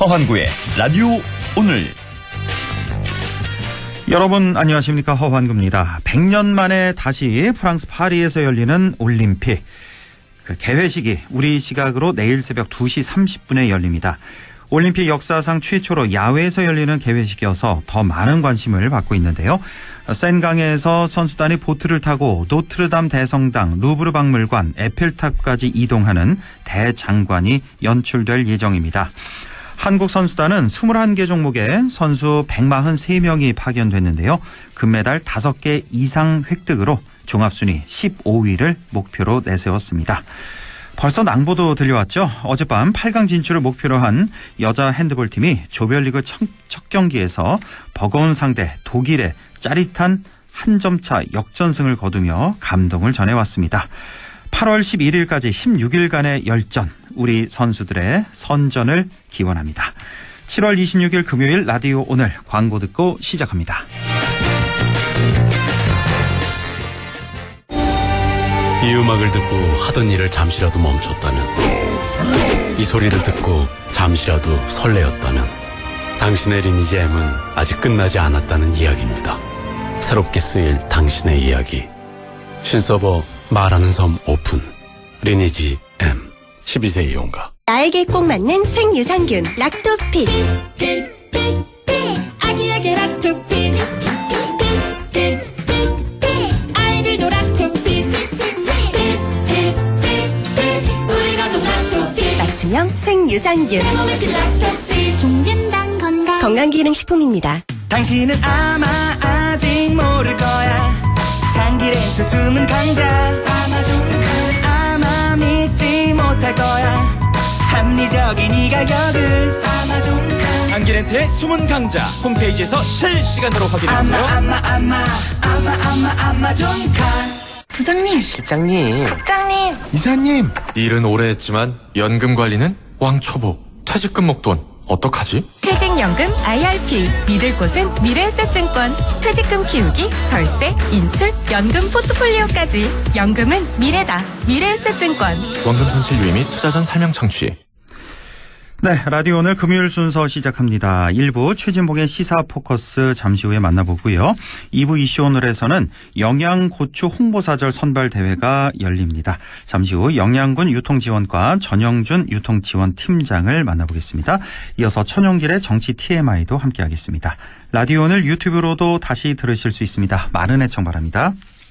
허환구의 라디오 오늘. 여러분 안녕하십니까, 허환구입니다. 100년 만에 다시 프랑스 파리에서 열리는 올림픽. 그 개회식이 우리 시각으로 내일 새벽 2시 30분에 열립니다. 올림픽 역사상 최초로 야외에서 열리는 개회식이어서 더 많은 관심을 받고 있는데요. 센강에서 선수단이 보트를 타고 노트르담 대성당, 루브르 박물관, 에펠탑까지 이동하는 대장관이 연출될 예정입니다. 한국 선수단은 21개 종목에 선수 143명이 파견됐는데요. 금메달 5개 이상 획득으로 종합순위 15위를 목표로 내세웠습니다. 벌써 낭보도 들려왔죠. 어젯밤 8강 진출을 목표로 한 여자 핸드볼팀이 조별리그 첫 경기에서 버거운 상대 독일에 짜릿한 한 점차 역전승을 거두며 감동을 전해왔습니다. 8월 11일까지 16일간의 열전, 우리 선수들의 선전을 기원합니다. 7월 26일 금요일 라디오 오늘 광고 듣고 시작합니다. 이 음악을 듣고 하던 일을 잠시라도 멈췄다면, 이 소리를 듣고 잠시라도 설레었다면 당신의 리니지 M은 아직 끝나지 않았다는 이야기입니다. 새롭게 쓰일 당신의 이야기. 신서버 말하는 섬 오픈. 리니지 M 12세 이용가. 나에게 꼭 맞는 생유산균 락토핏. 아기에게 락토핏. 아이들도 락토핏. 우리 가족 락토핏. 맞춤형 생유산균. 내 몸에 필 락토핏. 종근당 건강기능식품입니다. 당신은 아마 아직 모를 거야. 상기레트 숨은 강자. 아마 믿지 못할 거야. 합리적인 이 가격을. 장기렌트의 숨은 강자 홈페이지에서 실시간으로 확인하세요. 아마존카. 부장님, 실장님, 국장님. 이사님. 일은 오래 했지만 연금 관리는 왕초보. 퇴직금 목돈 어떡하지? 퇴직연금 IRP. 믿을 곳은 미래에셋증권. 퇴직금 키우기, 절세, 인출, 연금 포트폴리오까지. 연금은 미래다. 미래에셋증권. 원금 손실 유의 및 투자 전 설명 청취. 네, 라디오 오늘 금요일 순서 시작합니다. 1부 최진봉의 시사 포커스 잠시 후에 만나보고요. 2부 이슈 오늘에서는 영양고추 홍보사절 선발대회가 열립니다. 잠시 후 영양군 유통지원과 전영준 유통지원팀장을 만나보겠습니다. 이어서 천용길의 정치 TMI도 함께하겠습니다. 라디오 오늘 유튜브로도 다시 들으실 수 있습니다. 많은 애청 바랍니다.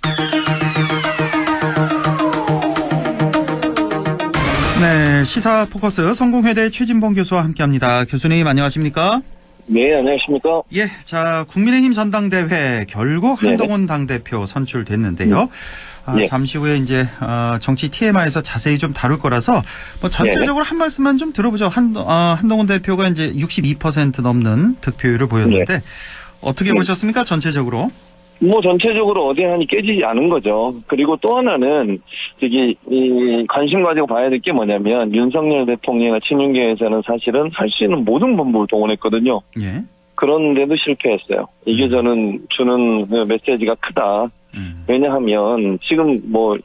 네, 시사 포커스 성공회대 최진봉 교수와 함께합니다. 교수님 안녕하십니까? 네, 안녕하십니까? 예, 자, 국민의힘 전당대회 결국 한동훈 당대표 선출됐는데요. 잠시 후에 이제 정치 TMI에서 자세히 좀 다룰 거라서 뭐 전체적으로 한 말씀만 좀 들어보죠. 한동훈 대표가 이제 62% 넘는 득표율을 보였는데 어떻게 보셨습니까? 전체적으로? 뭐 전체적으로 어디 하니 깨지지 않은 거죠. 그리고 또 하나는 이 관심 가지고 봐야 될 게 뭐냐면 윤석열 대통령과 친윤계에서는 사실은 할 수 있는 모든 방법을 동원했거든요. 예. 그런데도 실패했어요. 이게 저는 주는 메시지가 크다. 왜냐하면 지금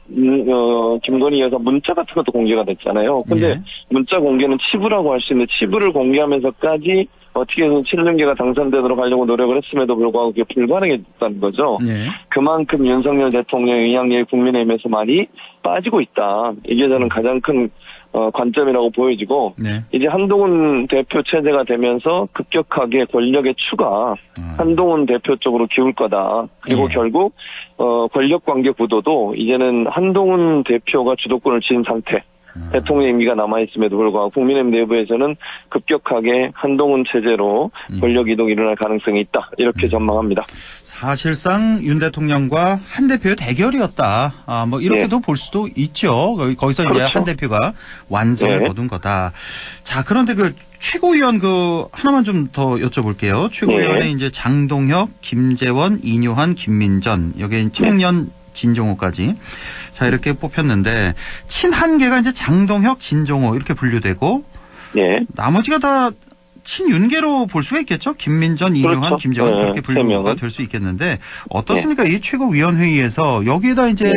김건희 여사 문자 같은 것도 공개가 됐잖아요. 근데 문자 공개는 치부라고 할 수 있는데 치부를 공개하면서까지 어떻게 해서 친윤계가 당선되도록 하려고 노력을 했음에도 불구하고 그게 불가능했다는 거죠. 그만큼 윤석열 대통령의 영향력이 국민의힘에서 많이 빠지고 있다. 이게 저는 가장 큰 관점이라고 보여지고 이제 한동훈 대표 체제가 되면서 급격하게 권력의 추가 한동훈 대표 쪽으로 기울 거다. 그리고 결국 권력관계 구도도 이제는 한동훈 대표가 주도권을 쥔 상태. 대통령 임기가 남아있음에도 불구하고 국민의힘 내부에서는 급격하게 한동훈 체제로 권력 이동이 일어날 가능성이 있다. 이렇게 전망합니다. 사실상 윤 대통령과 한 대표의 대결이었다. 뭐 이렇게도 볼 수도 있죠. 거기서 이제 한 대표가 완성을 거둔 거다. 자, 그런데 그 최고위원 하나만 좀 더 여쭤볼게요. 최고위원에 이제 장동혁, 김재원, 이뇨한, 김민전, 여기 청년 진종호까지. 자, 이렇게 뽑혔는데 친한계가 이제 장동혁, 진종호 이렇게 분류되고 나머지가 다 친윤계로 볼 수가 있겠죠. 김민전, 이뇨한, 김재원 그렇게 분류가 될 수 있겠는데 어떻습니까? 이 최고위원회의에서 여기에다 이제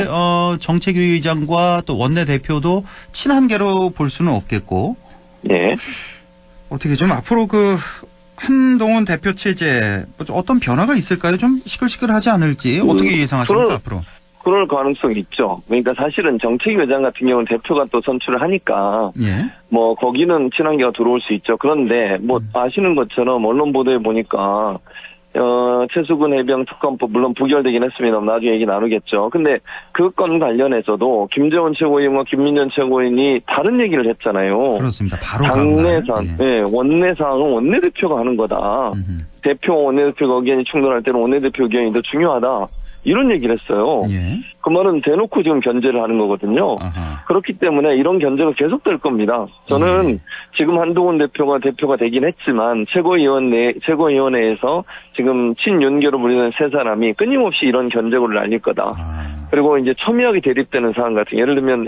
정책위의장과 또 원내대표도 친한계로 볼 수는 없겠고 어떻게 좀 앞으로 그 한동훈 대표 체제 뭐 어떤 변화가 있을까요? 좀 시끌시끌하지 않을지 어떻게 예상하십니까 앞으로? 그럴 가능성이 있죠. 그러니까 사실은 정책위원장 같은 경우는 대표가 또 선출을 하니까 예. 뭐 거기는 친한계가 들어올 수 있죠. 그런데 뭐 아시는 것처럼 언론 보도에 보니까 최수근 해병 특검법 물론 부결되긴 했습니다. 나중에 얘기 나누겠죠. 근데 그 건 관련해서도 김재원 최고위원과 김민전 최고위원이 다른 얘기를 했잖아요. 그렇습니다. 바로 당내상, 예. 원내사항은 원내대표가 하는 거다. 대표 원내대표가 의견이 충돌할 때는 원내대표 의견이 더 중요하다. 이런 얘기를 했어요. 예. 그 말은 대놓고 지금 견제를 하는 거거든요. 아하. 그렇기 때문에 이런 견제가 계속될 겁니다. 저는 지금 한동훈 대표가 되긴 했지만 최고위원회에서 지금 친윤계로 불리는 세 사람이 끊임없이 이런 견제구를 날릴 거다. 그리고 이제 첨예하게 대립되는 사안 같은 예를 들면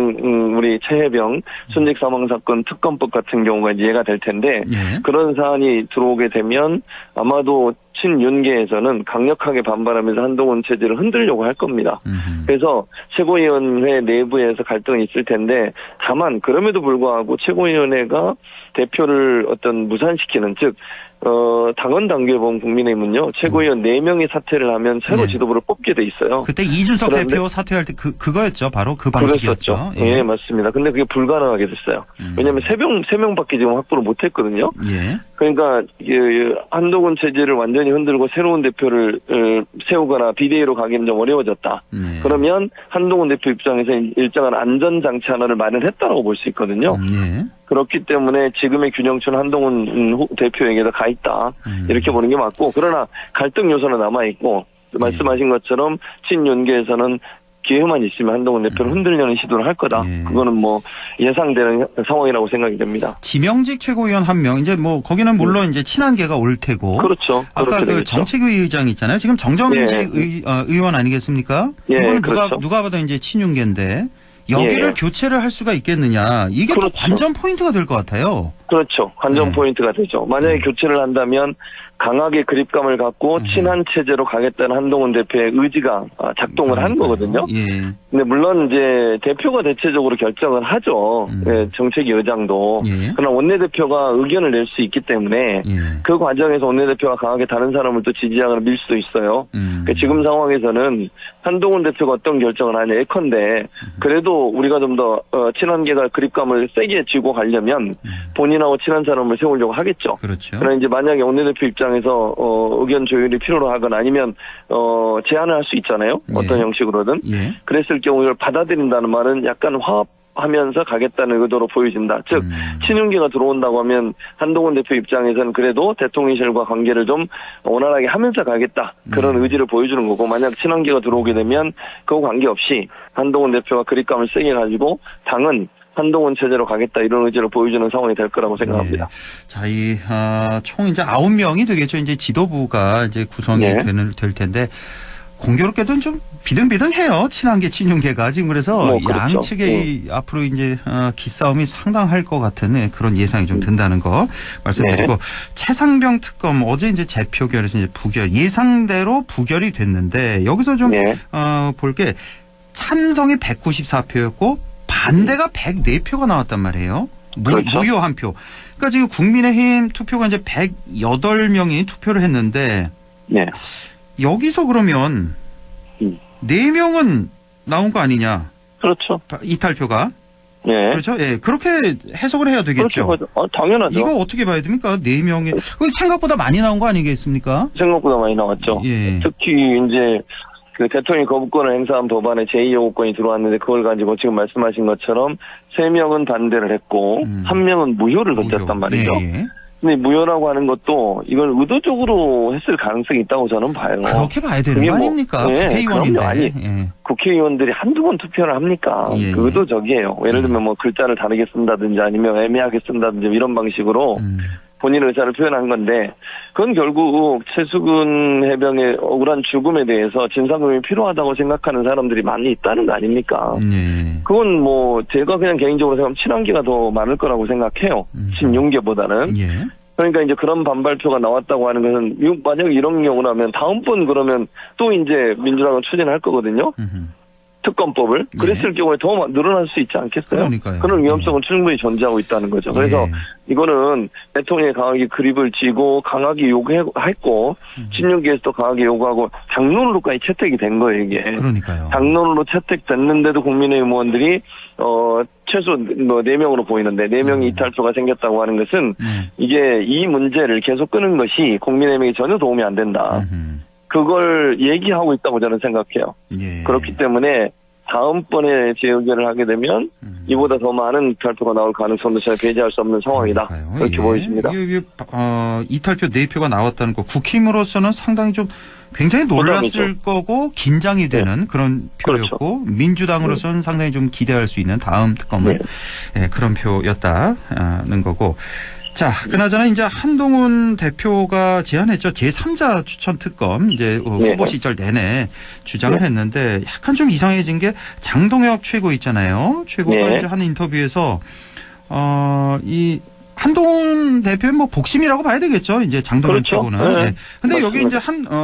우리 최해병 순직 사망 사건 특검법 같은 경우가 이제 예가 될 텐데 예. 그런 사안이 들어오게 되면 아마도 친윤계에서는 강력하게 반발하면서 한동훈 체제를 흔들려고 할 겁니다. 그래서 최고위원회 내부에서 갈등이 있을 텐데 다만 그럼에도 불구하고 최고위원회가 대표를 어떤 무산시키는 즉 당헌 당규에 보면 국민의힘은요 최고위원 4명이 사퇴를 하면 새로 지도부를 뽑게 돼 있어요. 그때 이준석 대표 사퇴할 때 그거였죠. 바로 그 방식이었죠. 예, 맞습니다. 근데 그게 불가능하게 됐어요. 왜냐하면 3명밖에 지금 확보를 못했거든요. 예. 그러니까 한동훈 체제를 완전히 흔들고 새로운 대표를 세우거나 비대위로 가기는 좀 어려워졌다. 그러면 한동훈 대표 입장에서 일정한 안전장치 하나를 마련했다고 볼 수 있거든요. 그렇기 때문에 지금의 균형추는 한동훈 대표에게도 가 있다. 이렇게 보는 게 맞고 그러나 갈등 요소는 남아있고 말씀하신 것처럼 친윤계에서는 기회만 있으면 한동훈 대표를 흔들려는 시도를 할 거다. 그거는 뭐 예상되는 상황이라고 생각이 됩니다. 지명직 최고위원 1명 이제 뭐 거기는 물론 이제 친한계가 올 테고. 그렇죠. 아까 그 정책위 의장 있잖아요. 지금 정점직 의원 아니겠습니까? 예, 이건 그렇죠. 누가 봐도 이제 친윤계인데 여기를 교체를 할 수가 있겠느냐. 이게 또 관전 포인트가 될 것 같아요. 그렇죠. 관전 포인트가 되죠. 만약에 교체를 한다면 강하게 그립감을 갖고 친한 체제로 가겠다는 한동훈 대표의 의지가 작동을 한 거거든요. 근데 물론 이제 대표가 대체적으로 결정을 하죠. 정책위 의장도. 그러나 원내대표가 의견을 낼 수 있기 때문에 그 과정에서 원내대표가 강하게 다른 사람을 또 지지하거나 밀 수도 있어요. 그러니까 지금 상황에서는 한동훈 대표가 어떤 결정을 하냐 예컨대 그래도 우리가 좀 더 친한계가 그립감을 세게 쥐고 가려면 본인하고 친한 사람을 세우려고 하겠죠. 그렇죠. 그러나 이제 만약에 원내대표 입장에서 의견 조율이 필요로 하거나 아니면 제안을 할 수 있잖아요. 어떤 형식으로든. 그랬을 경우 이걸 받아들인다는 말은 약간 화합하면서 가겠다는 의도로 보여진다. 즉 친윤계가 들어온다고 하면 한동훈 대표 입장에서는 그래도 대통령실과 관계를 좀 원활하게 하면서 가겠다. 그런 의지를 보여주는 거고 만약 친한계가 들어오게 되면 그 관계없이 한동훈 대표가 그립감을 세게 가지고 당은 한동훈 체제로 가겠다 이런 의지를 보여주는 상황이 될 거라고 생각합니다. 자, 총 이제 9명이 되겠죠. 이제 지도부가 이제 구성이 될 텐데 공교롭게도 좀 비등비등해요. 친한계 친윤계가 지금 그래서 양측의 앞으로 이제 기싸움이 상당할 것 같은 그런 예상이 좀 든다는 거 말씀드리고 최상병 특검 어제 이제 재표결에서 이제 부결 예상대로 부결이 됐는데 여기서 좀 볼 게 찬성이 194표였고 반대가 104표가 나왔단 말이에요. 무효 한 표. 그러니까 지금 국민의힘 투표가 이제 108명이 투표를 했는데 여기서 그러면 4명은 나온 거 아니냐. 그렇죠. 이탈표가. 그렇죠. 예. 그렇게 해석을 해야 되겠죠. 그렇죠. 당연하죠. 이거 어떻게 봐야 됩니까? 4명이. 생각보다 많이 나온 거 아니겠습니까? 생각보다 많이 나왔죠. 특히 이제 그 대통령 거부권을 행사한 법안에 제2요구권이 들어왔는데 그걸 가지고 지금 말씀하신 것처럼 3명은 반대를 했고 1명은 무효를 던졌단 말이죠. 근데 무효라고 하는 것도 이걸 의도적으로 했을 가능성이 있다고 저는 봐요. 그렇게 봐야 되는 거 아닙니까? 국회의원인데. 국회의원들이 한두 번 투표를 합니까? 의도적이에요. 예를 들면 뭐 글자를 다르게 쓴다든지 아니면 애매하게 쓴다든지 이런 방식으로 본인의 의사를 표현한 건데 그건 결국 최수근 해병의 억울한 죽음에 대해서 진상규명이 필요하다고 생각하는 사람들이 많이 있다는 거 아닙니까? 그건 뭐 제가 그냥 개인적으로 생각하면 친한계가 더 많을 거라고 생각해요. 친윤계보다는. 그러니까 이제 그런 반발표가 나왔다고 하는 것은 만약에 이런 경우라면 다음번 그러면 또 이제 민주당은 추진할 거거든요. 특검법을 그랬을 경우에 더 늘어날 수 있지 않겠어요? 그러니까요. 그런 위험성은 충분히 존재하고 있다는 거죠. 그래서 이거는 대통령이 강하게 그립을 쥐고 강하게 요구했고 신윤기에서도 강하게 요구하고 당론으로까지 채택이 된 거예요, 이게. 그러니까요. 당론으로 채택됐는데도 국민의힘 의원들이 최소 4명으로 보이는데 4명이 이탈표가 생겼다고 하는 것은 이게 이 문제를 계속 끄는 것이 국민의힘에게 전혀 도움이 안 된다. 그걸 얘기하고 있다고 저는 생각해요. 예. 그렇기 때문에 다음번에 재의결을 하게 되면 이보다 더 많은 이탈표가 나올 가능성도 전혀 배제할 수 없는 상황이다. 그러니까요. 그렇게 예. 보여집니다. 이탈표 4표가 나왔다는 거 국힘으로서는 상당히 좀 굉장히 놀랐을 거고 긴장이 되는 그런 표였고 그렇죠. 민주당으로서는 상당히 좀 기대할 수 있는 다음 특검은 그런 표였다는 거고. 자, 그나저나 이제 한동훈 대표가 제안했죠. 제3자 추천 특검 이제 후보 시절 내내 주장을 했는데 약간 좀 이상해진 게 장동혁 최고 있잖아요. 최고가 이제 한 인터뷰에서 이 한동훈 대표의 뭐 복심이라고 봐야 되겠죠. 이제 장동혁 그렇죠. 최고는. 네. 근데 맞습니다. 여기 이제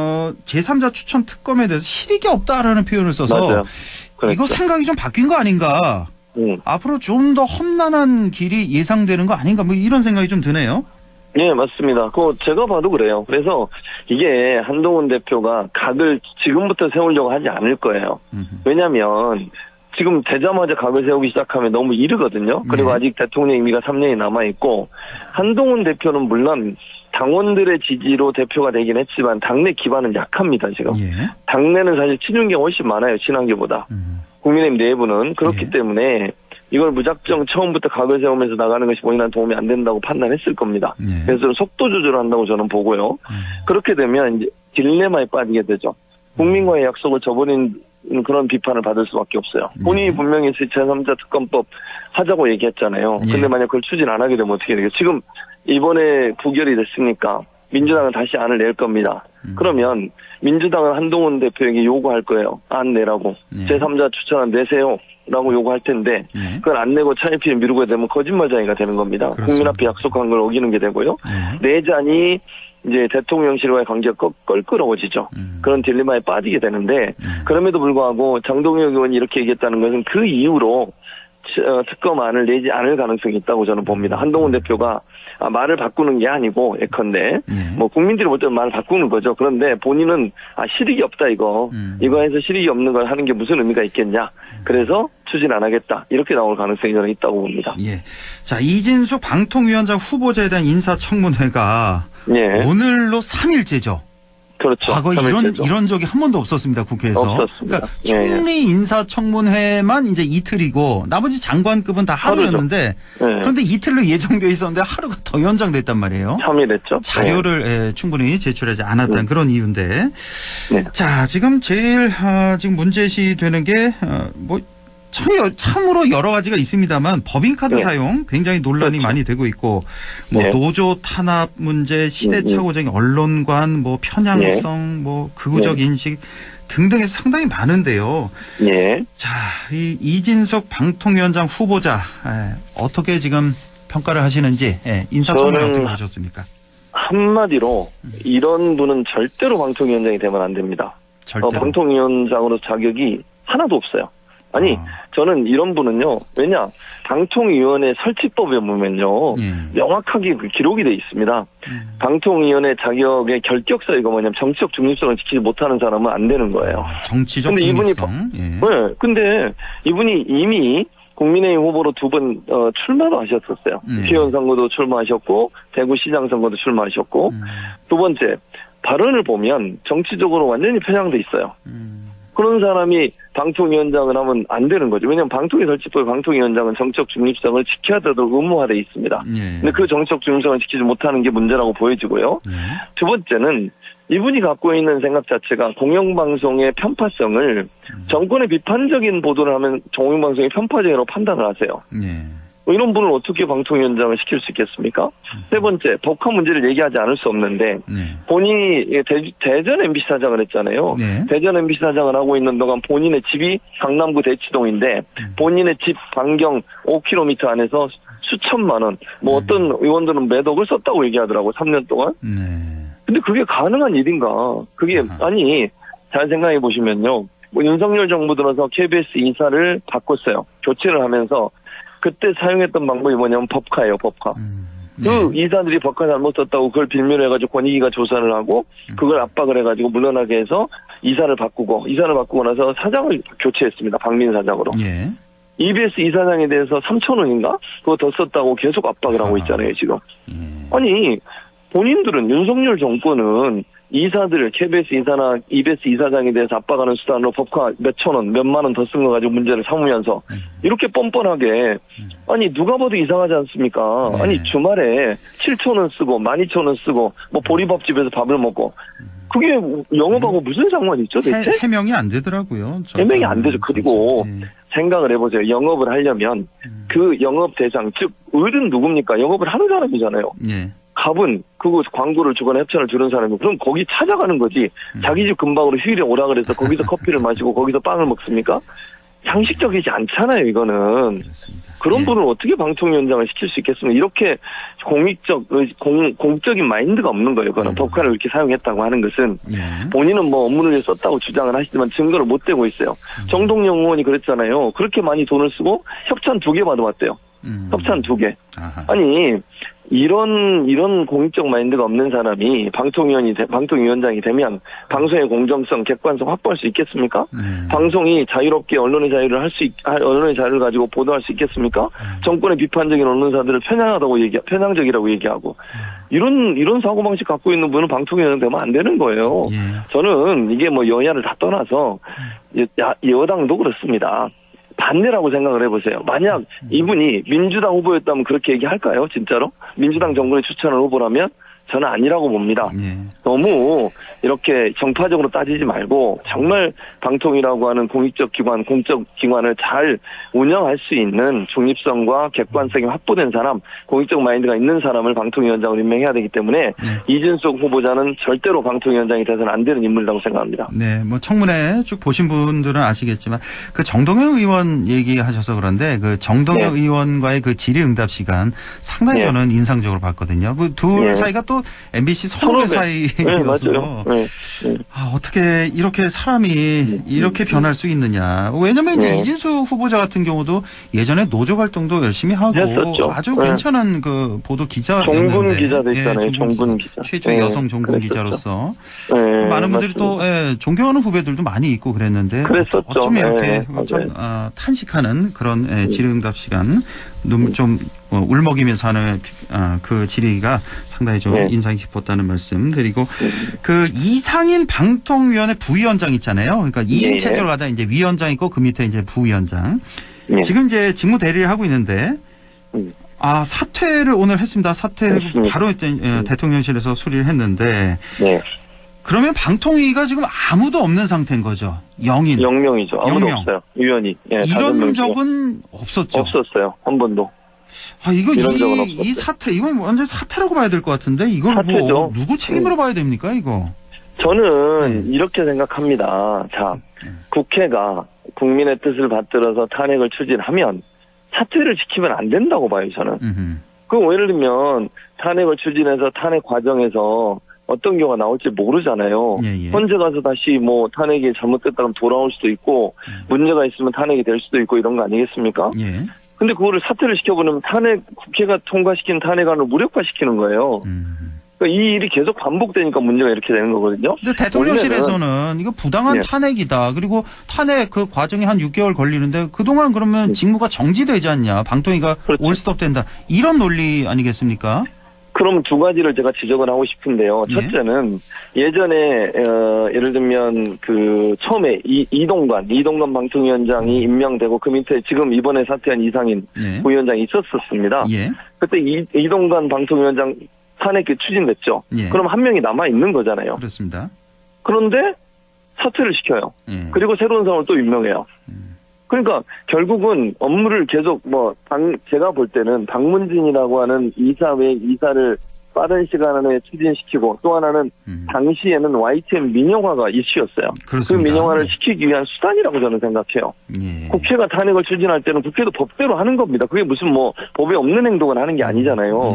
제3자 추천 특검에 대해서 실익이 없다라는 표현을 써서 맞아요. 그렇죠. 이거 생각이 좀 바뀐 거 아닌가. 앞으로 좀 더 험난한 길이 예상되는 거 아닌가 뭐 이런 생각이 좀 드네요. 네, 맞습니다. 제가 봐도 그래요. 그래서 이게 한동훈 대표가 각을 지금부터 세우려고 하지 않을 거예요. 왜냐하면 지금 되자마자 각을 세우기 시작하면 너무 이르거든요. 그리고 아직 대통령 임기가 3년이 남아있고 한동훈 대표는 물론 당원들의 지지로 대표가 되긴 했지만 당내 기반은 약합니다. 지금. 당내는 사실 친윤계가 훨씬 많아요. 친한계보다. 국민의힘 내부는 그렇기 때문에 이걸 무작정 처음부터 각을 세우면서 나가는 것이 본인한테 도움이 안 된다고 판단했을 겁니다. 그래서 속도 조절을 한다고 저는 보고요. 그렇게 되면 이제 딜레마에 빠지게 되죠. 국민과의 약속을 저버린 그런 비판을 받을 수밖에 없어요. 본인이 분명히 제3자 특검법 하자고 얘기했잖아요. 근데 만약 그걸 추진 안 하게 되면 어떻게 되겠어요? 지금 이번에 부결이 됐으니까 민주당은 다시 안을 낼 겁니다. 그러면 민주당은 한동훈 대표에게 요구할 거예요. 안 내라고. 제3자 추천안 내세요. 라고 요구할 텐데 그걸 안 내고 차일피일 미루게 되면 거짓말쟁이가 되는 겁니다. 그렇습니다. 국민 앞에 약속한 걸 어기는 게 되고요. 내자니 이제 대통령실과의 관계가 껄끄러워지죠. 그런 딜레마에 빠지게 되는데 그럼에도 불구하고 장동혁 의원이 이렇게 얘기했다는 것은 그 이후로 특검안을 내지 않을 가능성이 있다고 저는 봅니다. 한동훈 대표가 말을 바꾸는 게 아니고 예컨대 뭐 국민들이 볼 때는 말을 바꾸는 거죠. 그런데 본인은 실익이 없다 이거 해서 실익이 없는 걸 하는 게 무슨 의미가 있겠냐. 그래서 추진 안 하겠다. 이렇게 나올 가능성이 저는 있다고 봅니다. 예. 자, 이진숙 방통위원장 후보자에 대한 인사청문회가 오늘로 3일째죠. 그렇죠. 과거 이런 적이 한 번도 없었습니다. 국회에서. 없었습니다. 그러니까 총리 인사청문회만 이제 이틀이고 나머지 장관급은 다 하루였는데 그런데 이틀로 예정되어 있었는데 하루가 더 연장됐단 말이에요. 3일 했죠. 자료를 충분히 제출하지 않았다는 그런 이유인데. 자, 지금 제일 지금 문제시되는 게 참으로 여러 가지가 있습니다만 법인카드 사용 굉장히 논란이 많이 되고 있고 노조 탄압 문제, 시대착오적인 언론관, 편향성, 극우적 인식 등등에서 상당히 많은데요. 자, 이 이진숙 방통위원장 후보자 어떻게 지금 평가를 하시는지 인사청문회 어떻게 보셨습니까? 한마디로 이런 분은 절대로 방통위원장이 되면 안 됩니다. 방통위원장으로 자격이 하나도 없어요. 아니 저는 이런 분은요. 왜냐 방통위원회 설치법에 보면요. 명확하게 그 기록이 돼 있습니다. 방통위원회 자격의 결격사 이거 뭐냐면 정치적 중립성을 지키지 못하는 사람은 안 되는 거예요. 정치적 중립성. 근데 이분이 이미 국민의힘 후보로 2번 출마도 하셨었어요. 국회의원 선거도 출마하셨고 대구시장 선거도 출마하셨고 두 번째 발언을 보면 정치적으로 완전히 편향돼 있어요. 그런 사람이 방통위원장을 하면 안 되는 거죠. 왜냐하면 방통위 설치법에 방통위원장은 정치적 중립성을 지켜야 되도록 의무화돼 있습니다. 근데 그 정치적 중립성을 지키지 못하는 게 문제라고 보여지고요. 두 번째는 이분이 갖고 있는 생각 자체가 공영방송의 편파성을 정권의 비판적인 보도를 하면 공영방송의 편파적으로 판단을 하세요. 이런 분을 어떻게 방통위원장을 시킬 수 있겠습니까? 세 번째, 법화 문제를 얘기하지 않을 수 없는데 본인이 대전 MBC 사장을 했잖아요. 대전 MBC 사장을 하고 있는 동안 본인의 집이 강남구 대치동인데 본인의 집 반경 5km 안에서 수천만 원, 어떤 의원들은 몇 억을 썼다고 얘기하더라고 3년 동안. 근데 그게 가능한 일인가? 그게 아니 잘 생각해 보시면요. 뭐 윤석열 정부 들어서 KBS 이사를 바꿨어요. 교체를 하면서 그때 사용했던 방법이 뭐냐면 법카예요, 법카. 그 이사들이 법카 잘못 썼다고 그걸 빌미로 해가지고 권익위가 조사를 하고 그걸 압박을 해가지고 물러나게 해서 이사를 바꾸고 나서 사장을 교체했습니다. 박민 사장으로. 예. EBS 이사장에 대해서 3,000원인가? 그거 더 썼다고 계속 압박을 하고 있잖아요, 지금. 아니, 본인들은 윤석열 정권은 이사들, KBS 이사나 EBS 이사장에 대해서 압박하는 수단으로 법카 몇천 원, 몇만 원 더 쓴 거 가지고 문제를 삼으면서 이렇게 뻔뻔하게 아니 누가 봐도 이상하지 않습니까? 네. 아니 주말에 7,000원 쓰고 12,000원 쓰고 뭐 보리밥집에서 밥을 먹고 그게 영업하고 무슨 상관이 있죠 대체? 해명이 안 되더라고요. 해명이 안 되죠. 그리고 생각을 해보세요. 영업을 하려면 그 영업 대상 즉 을은 누굽니까? 영업을 하는 사람이잖아요. 예. 갑은 그거 광고를 주거나 협찬을 주는 사람이 그럼 거기 찾아가는 거지. 자기 집 근방으로 휴일에 오라 그래서 거기서 커피를 마시고 거기서 빵을 먹습니까? 상식적이지 않잖아요, 이거는. 그렇습니다. 그런 예. 분을 어떻게 방통위원장을 시킬 수 있겠습니까? 이렇게 공적인 마인드가 없는 거예요, 그거는. 법카를 이렇게 사용했다고 하는 것은. 예. 본인은 뭐 업무를 위해 썼다고 주장을 하시지만 증거를 못 대고 있어요. 정동영 의원이 그랬잖아요. 그렇게 많이 돈을 쓰고 협찬 2개 받아왔대요. 협찬 2개. 아하. 아니, 이런 공익적 마인드가 없는 사람이 방통위원장이 되면 방송의 공정성, 객관성 확보할 수 있겠습니까? 방송이 자유롭게 언론의 자유를 가지고 보도할 수 있겠습니까? 정권의 비판적인 언론사들을 편향적이라고 얘기하고 이런 사고방식 갖고 있는 분은 방통위원장 되면 안 되는 거예요. 예. 저는 이게 뭐 여야를 다 떠나서 여당도 그렇습니다. 반대라고 생각을 해보세요. 만약 이분이 민주당 후보였다면 그렇게 얘기할까요? 진짜로? 민주당 정권의 추천한 후보라면? 저는 아니라고 봅니다. 예. 너무 이렇게 정파적으로 따지지 말고 정말 방통이라고 하는 공적 기관을 잘 운영할 수 있는 중립성과 객관성이 확보된 사람, 공익적 마인드가 있는 사람을 방통위원장으로 임명해야 되기 때문에 이준석 후보자는 절대로 방통위원장이 돼서는 안 되는 인물이라고 생각합니다. 네, 뭐 청문회 쭉 보신 분들은 아시겠지만 그 정동영 의원 얘기하셔서 그런데 그 정동영 의원과의 그 질의응답 시간 상당히 저는 인상적으로 봤거든요. 그 둘 사이가 또 MBC 선후배 사이여서 어떻게 이렇게 사람이 이렇게 변할 수 있느냐. 왜냐면 이제 이진수 후보자 같은 경우도 예전에 노조 활동도 열심히 하고 했었죠. 아주 괜찮은 그 보도 기자였는데 종군 기자도 있잖아요. 종군 기자. 최초의 여성 종군 기자로서 많은 분들이 또 존경하는 후배들도 많이 있고 그랬는데 그랬었죠. 어쩌면 이렇게 참 탄식하는 그런 질의응답 시간 좀 울먹이면서 하는 그 질의가 상당히 좀 인상이 깊었다는 말씀 드리고 그 이상인 방통위원회 부위원장 있잖아요. 그러니까 2인 체제로 가다 이제 위원장 있고 그 밑에 이제 부위원장. 지금 이제 직무 대리를 하고 있는데 사퇴를 오늘 했습니다. 사퇴하고 바로 일단 대통령실에서 수리를 했는데 그러면 방통위가 지금 아무도 없는 상태인 거죠. 0명이죠. 아무도 없어요. 위원이. 이런 적은 없었죠. 없었어요. 한 번도. 이 사태, 이건 완전 사태라고 봐야 될 것 같은데, 이걸 사태죠. 뭐, 누구 책임으로 봐야 됩니까, 이거? 저는 이렇게 생각합니다. 자, 국회가 국민의 뜻을 받들어서 탄핵을 추진하면 사퇴를 지키면 안 된다고 봐요, 저는. 그럼 예를 들면 탄핵을 추진해서 탄핵 과정에서 어떤 경우가 나올지 모르잖아요. 현재 가서 다시 뭐 탄핵이 잘못됐다면 돌아올 수도 있고 문제가 있으면 탄핵이 될 수도 있고 이런 거 아니겠습니까? 근데 그거를 사퇴를 시켜버리면 국회가 통과시킨 탄핵안을 무력화시키는 거예요. 그러니까 이 일이 계속 반복되니까 문제가 이렇게 되는 거거든요. 근데 대통령실에서는 이거 부당한 탄핵이다. 그리고 탄핵 그 과정이 한 6개월 걸리는데 그동안 그러면 직무가 정지되지 않냐. 방통위가 올스톱 된다. 이런 논리 아니겠습니까? 그럼 두 가지를 제가 지적을 하고 싶은데요. 첫째는 예전에 예를 들면 그 처음에 이동관 방통위원장이 임명되고 그 밑에 지금 이번에 사퇴한 이상인 부위원장이 있었습니다. 그때 이동관 방통위원장 탄핵이 추진됐죠. 그럼 한 명이 남아 있는 거잖아요. 그렇습니다. 그런데 사퇴를 시켜요. 그리고 새로운 사람을 또 임명해요. 그러니까 결국은 업무를 계속 제가 볼 때는 박문진이라고 하는 이사회 이사를 빠른 시간 안에 추진시키고 또 하나는 당시에는 YTN 민영화가 이슈였어요. 그렇습니다. 그 민영화를 시키기 위한 수단이라고 저는 생각해요. 국회가 탄핵을 추진할 때는 국회도 법대로 하는 겁니다. 그게 무슨 법에 없는 행동을 하는 게 아니잖아요.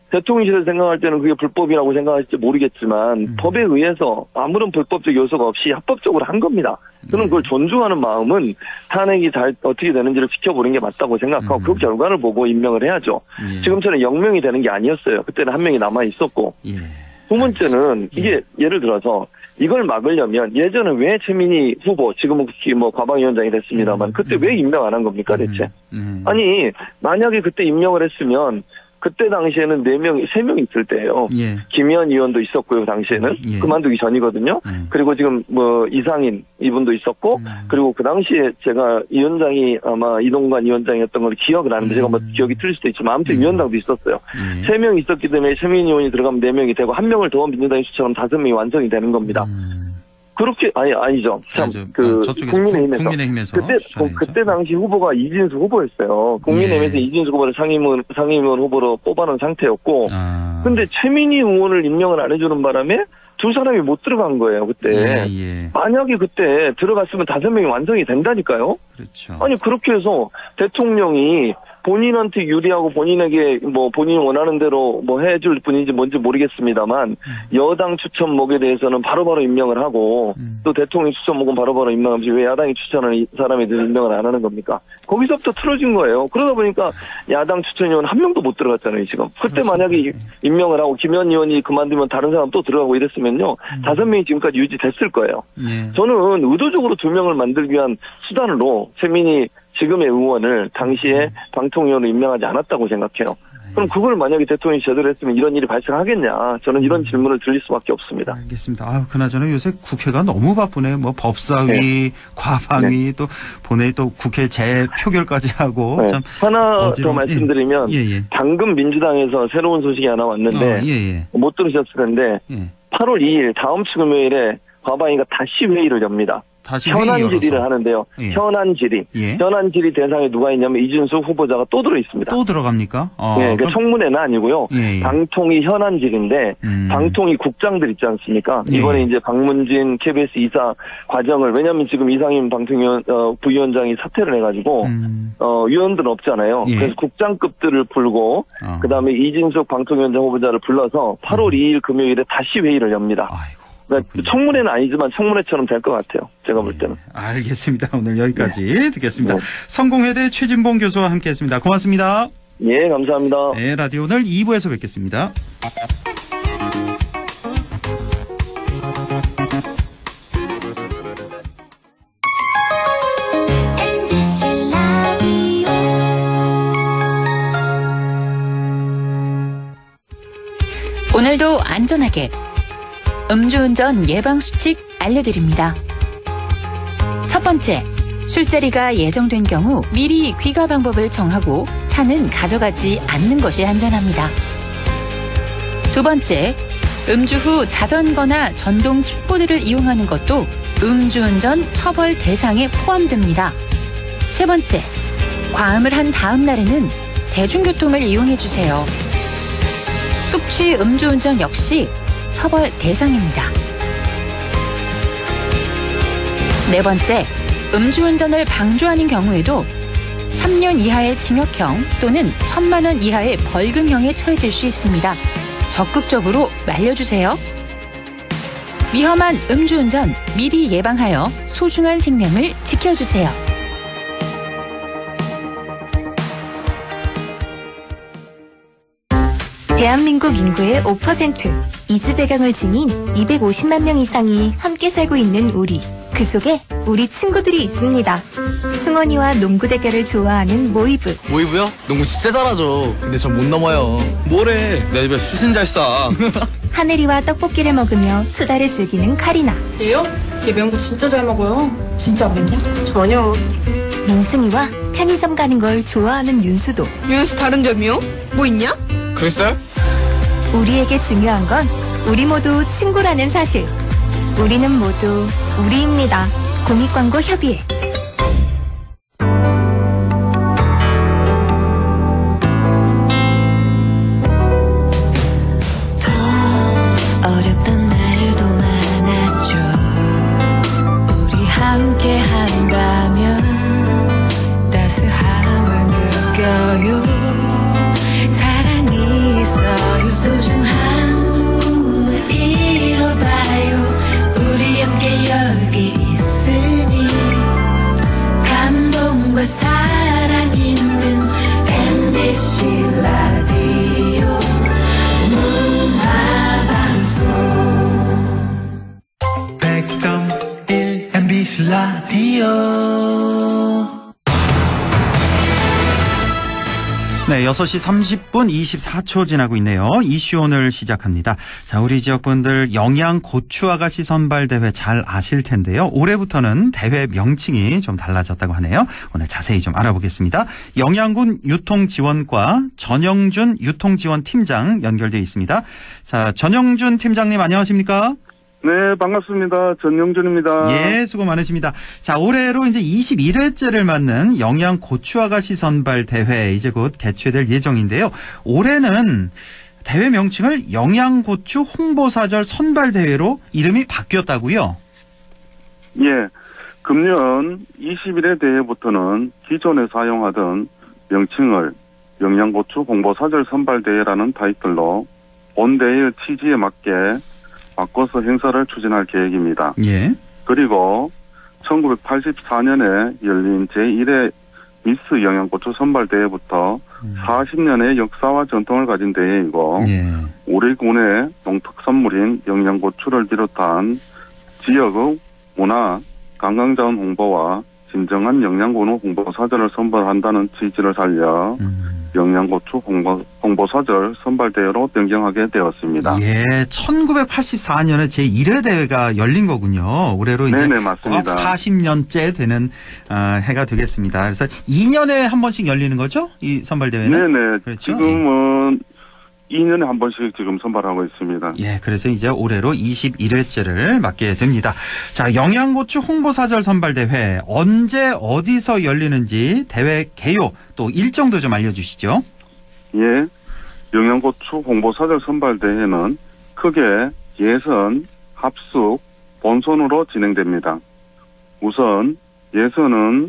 대통령실에서 생각할 때는 그게 불법이라고 생각할지 모르겠지만 법에 의해서 아무런 불법적 요소가 없이 합법적으로 한 겁니다. 저는 그걸 존중하는 마음은 탄핵이 잘 어떻게 되는지를 지켜보는 게 맞다고 생각하고 그 결과를 보고 임명을 해야죠. 지금처럼 0명이 되는 게 아니었어요. 그때는 1명이 남아 있었고. 두 번째는 이게 예를 들어서 이걸 막으려면 예전에 왜 최민희 후보 지금은 뭐 과방위원장이 됐습니다만 그때 왜 임명 안 한 겁니까 대체? 아니 만약에 그때 임명을 했으면 그때 당시에는 3명 있을 때예요. 김의원 의원도 있었고요, 당시에는. 그만두기 전이거든요. 그리고 지금 뭐 이상인 이분도 있었고, 그리고 그 당시에 제가 위원장이 아마 이동관 위원장이었던 걸 기억을 하는데 제가 뭐 기억이 틀릴 수도 있지만 아무튼 위원장도 있었어요. 3명 있었기 때문에 최민희 의원이 들어가면 4명이 되고 1명을 더 민주당이 추천하면 5명이 완성이 되는 겁니다. 그렇게 아니죠. 참 국민의힘에서 그때 당시 후보가 이진수 후보였어요. 국민의힘에서 이진수 후보를 상임의원 후보로 뽑아놓은 상태였고, 근데 최민희 의원을 임명을 안 해주는 바람에 두 사람이 못 들어간 거예요, 그때. 만약에 그때 들어갔으면 5명이 완성이 된다니까요. 그렇죠. 아니 그렇게 해서 대통령이 본인한테 유리하고 본인에게 뭐 본인이 원하는 대로 뭐 해줄 분인지 뭔지 모르겠습니다만 여당 추천목에 대해서는 바로바로 임명을 하고 또 대통령 추천목은 바로바로 임명하면서 왜 야당이 추천하는 사람에 대해서 임명을 안 하는 겁니까? 거기서부터 틀어진 거예요. 그러다 보니까 야당 추천위원 1명도 못 들어갔잖아요, 지금. 그때 만약에 임명을 하고 김현 의원이 그만두면 다른 사람 또 들어가고 이랬으면요. 5명이 지금까지 유지됐을 거예요. 저는 의도적으로 2명을 만들기 위한 수단으로 최민희 지금의 의원을 당시에 방통위원으로 임명하지 않았다고 생각해요. 그럼 그걸 만약에 대통령이 제대로 했으면 이런 일이 발생하겠냐. 저는 이런 질문을 드릴 수밖에 없습니다. 알겠습니다. 그나저나 요새 국회가 너무 바쁘네요. 뭐 법사위, 과방위, 또 본회의 또 국회 재표결까지 하고. 참 하나 더 말씀드리면 방금 민주당에서 새로운 소식이 하나 왔는데 못 들으셨을 텐데 8월 2일 다음 주 금요일에 과방위가 다시 회의를 엽니다. 현안 질의를 하는데요. 현안 질의. 현안 질의 대상에 누가 있냐면 이준수 후보자가 또 들어 있습니다. 또 들어갑니까? 그러니까 청문회는 아니고요. 방통위 현안 질의인데 방통위 국장들 있지 않습니까? 이번에 이제 박문진 KBS 이사 과정을 왜냐하면 지금 이상임 방통위원 부위원장이 사퇴를 해가지고 위원들은 없잖아요. 그래서 국장급들을 불고 그다음에 이진숙 방통위원장 후보자를 불러서 8월 2일 금요일에 다시 회의를 엽니다. 그러니까 청문회는 아니지만 청문회처럼 될 것 같아요. 제가 볼 때는. 알겠습니다. 오늘 여기까지 듣겠습니다. 성공회대 최진봉 교수와 함께했습니다. 고맙습니다. 예, 감사합니다. 네, 라디오 오늘 2부에서 뵙겠습니다. 오늘도 안전하게 음주운전 예방수칙 알려드립니다. 첫 번째, 술자리가 예정된 경우 미리 귀가 방법을 정하고 차는 가져가지 않는 것이 안전합니다. 두 번째, 음주 후 자전거나 전동 킥보드를 이용하는 것도 음주운전 처벌 대상에 포함됩니다. 세 번째, 과음을 한 다음 날에는 대중교통을 이용해주세요. 숙취 음주운전 역시 처벌 대상입니다. 네 번째, 음주운전을 방조하는 경우에도 3년 이하의 징역형 또는 1,000만 원 이하의 벌금형에 처해질 수 있습니다. 적극적으로 말려주세요. 위험한 음주운전 미리 예방하여 소중한 생명을 지켜주세요. 대한민국 인구의 5%, 이주 배경을 지닌 250만 명 이상이 함께 살고 있는 우리. 그 속에 우리 친구들이 있습니다. 승원이와 농구 대결을 좋아하는 모이브. 모이브요? 농구 진짜 잘하죠. 근데 전 못 넘어요. 뭐래? 내 집에 수신 잘 싸. 하늘이와 떡볶이를 먹으며 수다를 즐기는 카리나. 얘요? 얘 명구 진짜 잘 먹어요. 진짜 안 맵냐? 전혀. 민승이와 편의점 가는 걸 좋아하는 윤수도. 윤수 다른 점이요? 뭐 있냐? 글쎄? 우리에게 중요한 건 우리 모두 친구라는 사실. 우리는 모두 우리입니다. 공익광고협의회. 어렵던 날도 많았죠. 우리 함께 한다면 따스함을 느껴요. 사랑이 있어요. MBC 라디오. 네, 6시 30분 24초 지나고 있네요. 이슈 오늘 시작합니다. 자, 우리 지역분들 영양 고추 아가씨 선발 대회 잘 아실 텐데요. 올해부터는 대회 명칭이 좀 달라졌다고 하네요. 오늘 자세히 좀 알아보겠습니다. 영양군 유통지원과 전영준 유통지원팀장 연결되어 있습니다. 자, 전영준 팀장님 안녕하십니까? 네, 반갑습니다. 전영준입니다. 예, 수고 많으십니다. 자, 올해로 이제 21회째를 맞는 영양 고추 아가씨 선발 대회 이제 곧 개최될 예정인데요. 올해는 대회 명칭을 영양 고추 홍보사절 선발 대회로 이름이 바뀌었다고요? 예, 금년 21회 대회부터는 기존에 사용하던 명칭을 영양 고추 홍보사절 선발 대회라는 타이틀로 본 대회의 취지에 맞게 바꿔서 행사를 추진할 계획입니다. 예. 그리고 1984년에 열린 제1회 미스 영양고추 선발대회부터 40년의 역사와 전통을 가진 대회이고 우리 군의 농특산물인 영양고추를 비롯한 지역의 문화, 관광자원 홍보와 진정한 영양군의 홍보사절을 선발한다는 취지를 살려 영양고추 홍보사절 선발대회로 변경하게 되었습니다. 예, 1984년에 제1회 대회가 열린 거군요. 올해로 이제 네네, 맞습니다. 40년째 되는 해가 되겠습니다. 그래서 2년에 한 번씩 열리는 거죠? 이 선발대회는? 네네. 그렇죠? 지금은 2년에 한 번씩 지금 선발하고 있습니다. 예, 그래서 이제 올해로 21회째를 맞게 됩니다. 자, 영양고추 홍보사절 선발대회 언제 어디서 열리는지 대회 개요 또 일정도 좀 알려주시죠. 예, 영양고추 홍보사절 선발대회는 크게 예선, 합숙, 본선으로 진행됩니다. 우선 예선은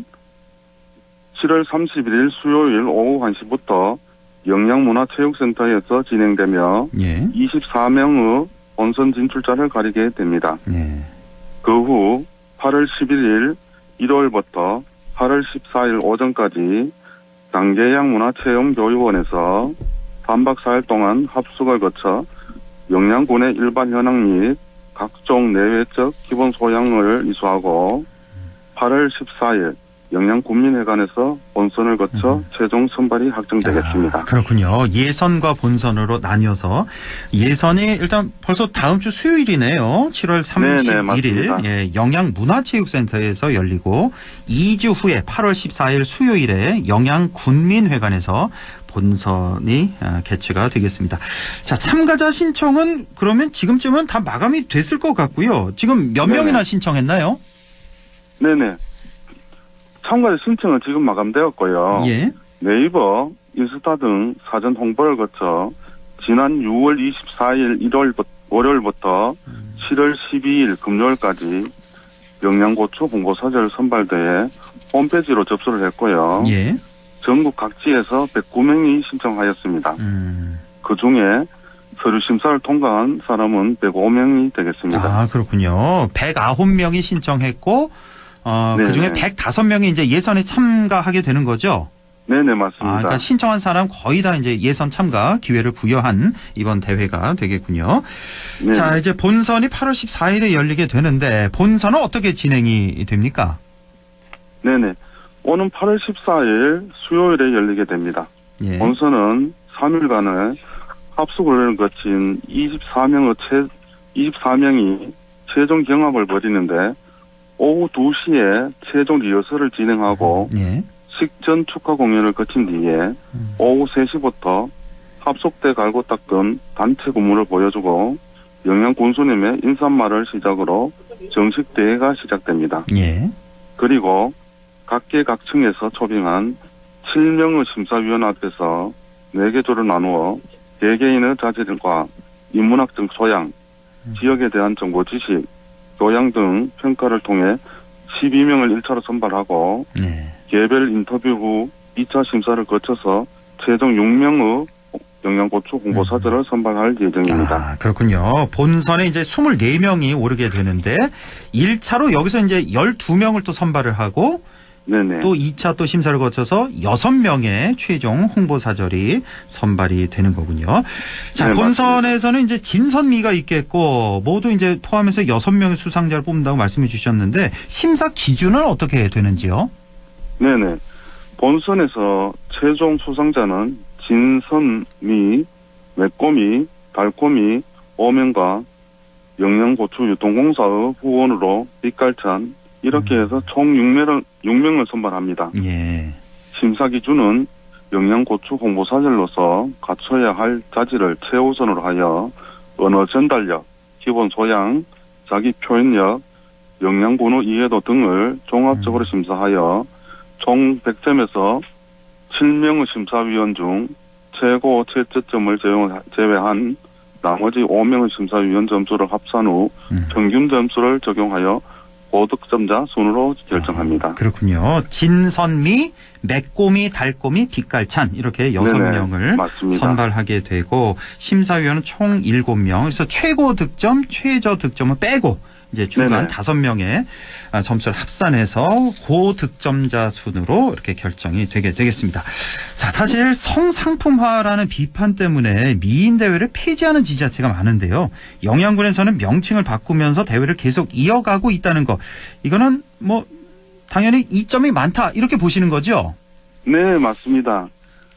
7월 31일 수요일 오후 1시부터 영양문화체육센터에서 진행되며 24명의 본선 진출자를 가리게 됩니다. 그 후 8월 11일 일요일부터 8월 14일 오전까지 당계양문화체험교육원에서 3박 4일 동안 합숙을 거쳐 영양군의 일반 현황 및 각종 내외적 기본 소양을 이수하고 8월 14일 영양군민회관에서 본선을 거쳐 최종 선발이 확정되겠습니다. 그렇군요. 예선과 본선으로 나뉘어서 예선이 일단 벌써 다음 주 수요일이네요. 7월 31일 예, 영양문화체육센터에서 열리고 2주 후에 8월 14일 수요일에 영양군민회관에서 본선이 개최가 되겠습니다. 자, 참가자 신청은 그러면 지금쯤은 다 마감이 됐을 것 같고요. 지금 몇 명이나 신청했나요? 네네. 참가자 신청은 지금 마감되었고요. 예. 네이버, 인스타 등 사전 홍보를 거쳐 지난 6월 24일 월요일부터 7월 12일 금요일까지 영양고추 홍보사절 선발대회 홈페이지로 접수를 했고요. 예. 전국 각지에서 109명이 신청하였습니다. 그중에 서류 심사를 통과한 사람은 105명이 되겠습니다. 아, 그렇군요. 109명이 신청했고 그중에 105명이 이제 예선에 참가하게 되는 거죠? 네네, 맞습니다. 그러니까 신청한 사람 거의 다 이제 예선 참가 기회를 부여한 이번 대회가 되겠군요. 네네. 자, 이제 본선이 8월 14일에 열리게 되는데 본선은 어떻게 진행이 됩니까? 네네. 오는 8월 14일 수요일에 열리게 됩니다. 예. 본선은 3일간의 합숙을 거친 24명이 최종 경합을 벌이는데 오후 2시에 최종 리허설을 진행하고 식전 축하 공연을 거친 뒤에 오후 3시부터 합숙대 갈고 닦은 단체 군무를 보여주고 영양군수님의 인사말을 시작으로 정식 대회가 시작됩니다. 예. 그리고 각계각층에서 초빙한 7명의 심사위원 앞에서 4개 조를 나누어 개개인의 자질과 인문학적 소양, 지역에 대한 정보 지식, 교양 등 평가를 통해 12명을 1차로 선발하고 개별 인터뷰 후 2차 심사를 거쳐서 최종 6명의 영양고추 홍보사절을 선발할 예정입니다. 아, 그렇군요. 본선에 이제 24명이 오르게 되는데 1차로 여기서 이제 12명을 또 선발을 하고 네네. 또 2차 또 심사를 거쳐서 6명의 최종 홍보사절이 선발이 되는 거군요. 자, 네, 본선에서는 이제 진선미가 있겠고 모두 이제 포함해서 6명의 수상자를 뽑는다고 말씀해 주셨는데 심사 기준은 어떻게 되는지요? 네네. 본선에서 최종 수상자는 진선미, 매꼬미, 달꼬미, 오명과 영양고추유통공사의 후원으로 빛깔찬 이렇게 해서 총 6명을 선발합니다. 예. 심사 기준은 영양고추 홍보사절로서 갖춰야 할 자질을 최우선으로 하여 언어 전달력, 기본 소양, 자기 표현력, 영양분의 이해도 등을 종합적으로 심사하여 총 100점에서 7명의 심사위원 중 최고 채점을 제외한 나머지 5명의 심사위원 점수를 합산 후 평균 점수를 적용하여 고득점자 순으로 결정합니다. 그렇군요. 진선미, 매꼬미, 달꼬미, 빛깔찬 이렇게 6명을 선발하게 되고 심사위원은 총 7명. 그래서 최고 득점, 최저 득점을 빼고 이제 중간 5명의 점수를 합산해서 고득점자 순으로 이렇게 결정이 되게 되겠습니다. 자, 사실 성상품화라는 비판 때문에 미인 대회를 폐지하는 지자체가 많은데요. 영양군에서는 명칭을 바꾸면서 대회를 계속 이어가고 있다는 거. 이거는 뭐 당연히 이점이 많다 이렇게 보시는 거죠? 네, 맞습니다.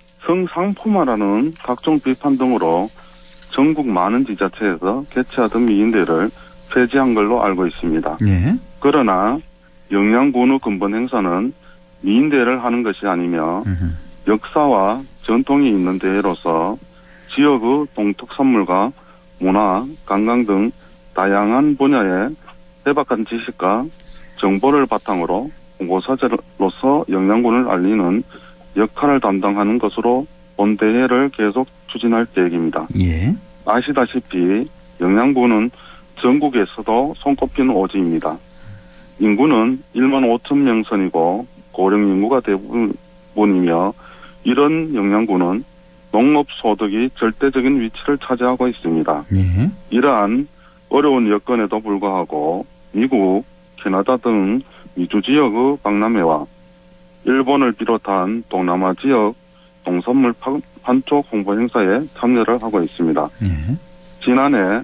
성상품화라는 각종 비판 등으로 전국 많은 지자체에서 개최하던 미인대회를 폐지한 걸로 알고 있습니다. 예. 그러나 영양군의 근본 행사는 미인대회를 하는 것이 아니며 역사와 전통이 있는 대회로서 지역의 동특산물과 문화, 관광 등 다양한 분야의 해박한 지식과 정보를 바탕으로 홍보사절로서 영양군을 알리는 역할을 담당하는 것으로 본 대회를 계속 추진할 계획입니다. 예. 아시다시피 영양군은 전국에서도 손꼽히는 오지입니다. 인구는 1만 5천 명 선이고 고령 인구가 대부분이며 이런 영양군은 농업 소득이 절대적인 위치를 차지하고 있습니다. 예. 이러한 어려운 여건에도 불구하고 미국, 캐나다 등 미주 지역의 박람회와 일본을 비롯한 동남아 지역 농산물 판촉 홍보 행사에 참여를 하고 있습니다. 예. 지난해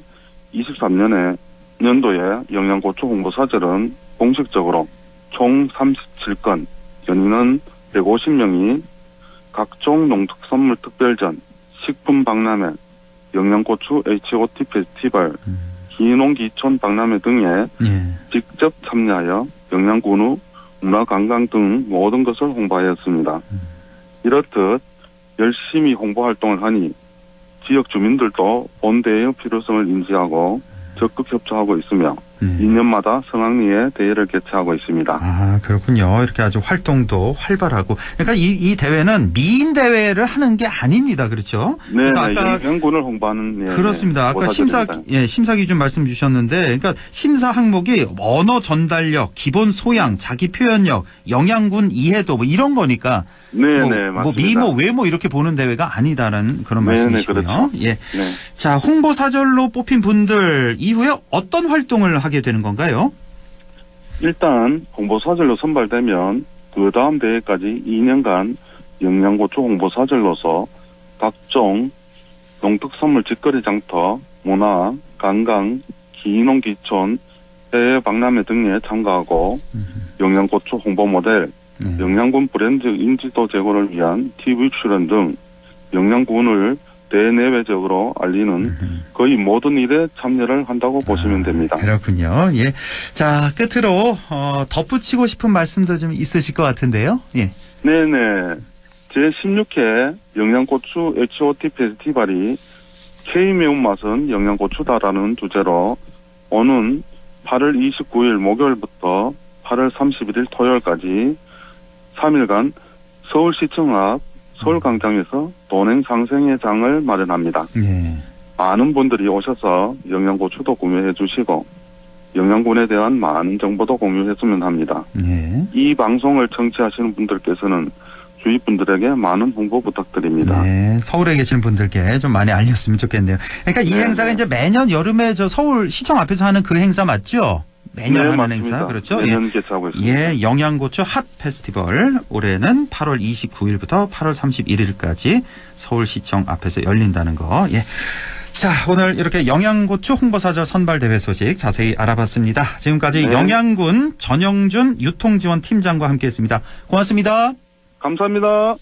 23년도에 영양고추 홍보사절은 공식적으로 총 37건, 연인은 150명이 각종 농특산물 특별전, 식품 박람회, 영양고추 HOT 페스티벌, 기농기촌 박람회 등에 직접 참여하여 영양군의 문화관광 등 모든 것을 홍보하였습니다. 이렇듯 열심히 홍보활동을 하니 지역 주민들도 본대회의 필요성을 인지하고 적극 협조하고 있으며 2년마다 성황리에 대회를 개최하고 있습니다. 아, 그렇군요. 이렇게 아주 활동도 활발하고. 그러니까 이 대회는 미인 대회를 하는 게 아닙니다. 그렇죠? 네, 아까 영양군을 홍보하는 그렇습니다. 아까 심사 기준 말씀 주셨는데, 그러니까 심사 항목이 언어 전달력, 기본 소양, 자기 표현력, 영양군 이해도 뭐 이런 거니까. 네, 맞습니다. 뭐 미모, 외모 이렇게 보는 대회가 아니다라는 그런 말씀이시고요. 그렇죠. 예. 네. 자, 홍보사절로 뽑힌 분들 이후에 어떤 활동을 하게 되는 건가요? 일단 홍보사절로 선발되면 그 다음 대회까지 2년간 영양고추 홍보사절로서 각종 농특산물 직거래 장터, 문화, 관광, 기농기촌, 해외 박람회 등에 참가하고 영양고추 홍보 모델, 영양군 브랜드 인지도 제고를 위한 TV 출연 등 영양군을 대내외적으로 알리는 거의 모든 일에 참여를 한다고 보시면 됩니다. 그렇군요. 예. 자, 끝으로 덧붙이고 싶은 말씀도 좀 있으실 것 같은데요. 예. 네네. 제16회 영양고추 HOT 페스티벌이 K 매운맛은 영양고추다라는 주제로 오는 8월 29일 목요일부터 8월 31일 토요일까지 3일간 서울시청 앞 서울광장에서 돈행 상생회 장을 마련합니다. 예. 많은 분들이 오셔서 영양고추도 구매해 주시고 영양군에 대한 많은 정보도 공유했으면 합니다. 예. 이 방송을 청취하시는 분들께서는 주위 분들에게 많은 홍보 부탁드립니다. 네, 서울에 계시는 분들께 좀 많이 알렸으면 좋겠네요. 그러니까 이 행사가 이제 매년 여름에 저 서울 시청 앞에서 하는 그 행사 맞죠? 매년 네, 하는 맞습니다. 행사 그렇죠? 매년 개최하고 있습니다. 예, 영양고추 핫 페스티벌 올해는 8월 29일부터 8월 31일까지 서울시청 앞에서 열린다는 거. 예. 자, 오늘 이렇게 영양고추 홍보사절 선발대회 소식 자세히 알아봤습니다. 지금까지 네. 영양군 전영준 유통지원팀장과 함께했습니다. 고맙습니다. 감사합니다.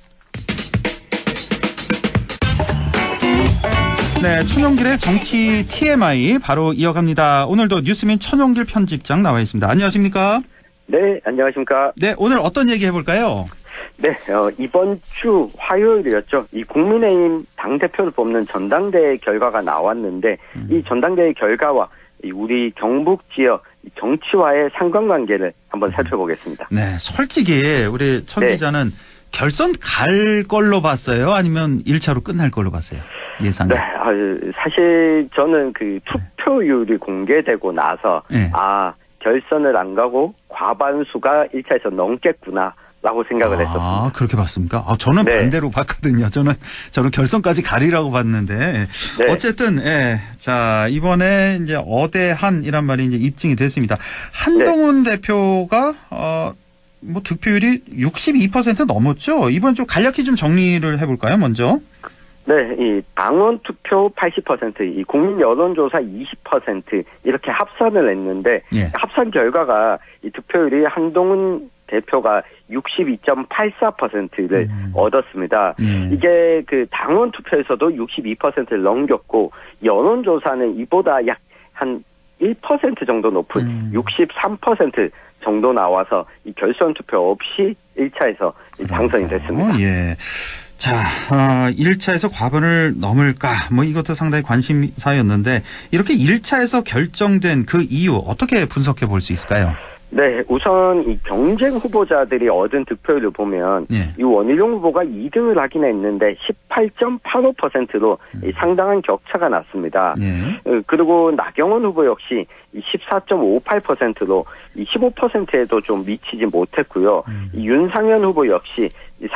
네, 천용길의 정치 TMI 바로 이어갑니다. 오늘도 뉴스민 천용길 편집장 나와 있습니다. 안녕하십니까? 네, 안녕하십니까? 네, 오늘 어떤 얘기 해볼까요? 네, 이번 주 화요일이었죠. 이 국민의힘 당대표를 뽑는 전당대회 결과가 나왔는데 이 전당대회 결과와 이 우리 경북 지역 정치와의 상관관계를 한번 살펴보겠습니다. 네, 솔직히 우리 천 기자는 결선 갈 걸로 봤어요? 아니면 1차로 끝날 걸로 봤어요? 예상. 네, 사실 저는 그 투표율이 공개되고 나서 결선을 안 가고 과반수가 1차에서 넘겠구나. 라고 생각을 했었습니다. 아, 그렇게 봤습니까? 저는 반대로 봤거든요. 저는 결선까지 가리라고 봤는데. 어쨌든, 예. 자, 이번에 이제 어대한이란 말이 이제 입증이 됐습니다. 한동훈 대표가, 뭐 득표율이 62% 넘었죠? 이번 좀 간략히 좀 정리를 해볼까요, 먼저? 네, 이 당원 투표 80%, 이 국민 여론조사 20% 이렇게 합산을 했는데 합산 결과가 이 득표율이 한동훈 대표가 62.84%를 얻었습니다. 이게 그 당원 투표에서도 62%를 넘겼고 여론조사는 이보다 약 한 1% 정도 높은 63% 정도 나와서 이 결선 투표 없이 1차에서 당선이 됐습니다. 예. 자, 1차에서 과반을 넘을까? 뭐 이것도 상당히 관심사였는데 이렇게 1차에서 결정된 그 이유 어떻게 분석해 볼 수 있을까요? 네, 우선 이 경쟁 후보자들이 얻은 득표율을 보면 이 원희룡 후보가 2등을 하긴 했는데 18.85%로 상당한 격차가 났습니다. 그리고 나경원 후보 역시 14.58%로 15%에도 좀 미치지 못했고요. 윤상현 후보 역시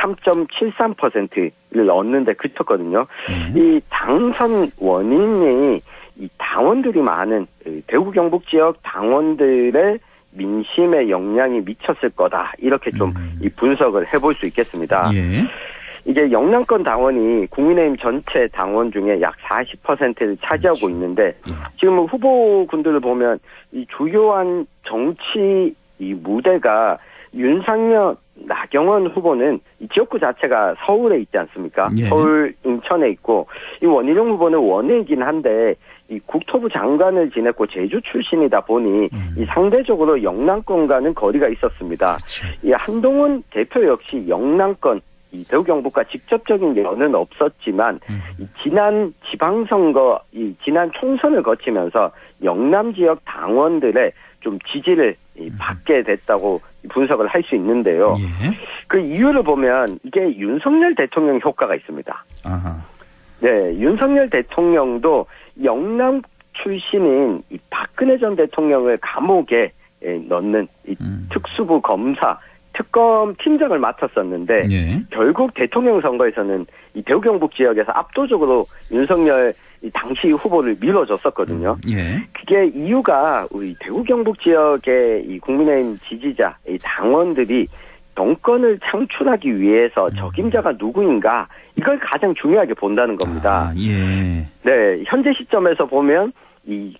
3.73%를 얻는데 그쳤거든요. 이 당선 원인이 이 당원들이 많은 대구 경북 지역 당원들의 민심에 영향이 미쳤을 거다. 이렇게 좀 이 분석을 해볼 수 있겠습니다. 이게 영남권 당원이 국민의힘 전체 당원 중에 약 40%를 차지하고 있는데 지금 후보군들을 보면 이 주요한 정치 이 무대가 윤상현, 나경원 후보는 이 지역구 자체가 서울에 있지 않습니까? 서울, 인천에 있고 이 원희룡 후보는 원해이긴 한데 이 국토부 장관을 지냈고 제주 출신이다 보니 이 상대적으로 영남권과는 거리가 있었습니다. 이 한동훈 대표 역시 영남권 이 대구 경북과 직접적인 연은 없었지만 이 지난 지방선거, 이 지난 총선을 거치면서 영남 지역 당원들의 좀 지지를 받게 됐다고 분석을 할 수 있는데요. 그 이유를 보면 이게 윤석열 대통령 효과가 있습니다. 네, 윤석열 대통령도 영남 출신인 이 박근혜 전 대통령을 감옥에 넣는 이 특수부 검사 특검 팀장을 맡았었는데 결국 대통령 선거에서는 이 대구 경북 지역에서 압도적으로 윤석열 이 당시 후보를 밀어줬었거든요. 그게 이유가 우리 대구 경북 지역의 이 국민의힘 지지자, 이 당원들이 정권을 창출하기 위해서 적임자가 누구인가 이걸 가장 중요하게 본다는 겁니다. 네, 현재 시점에서 보면 이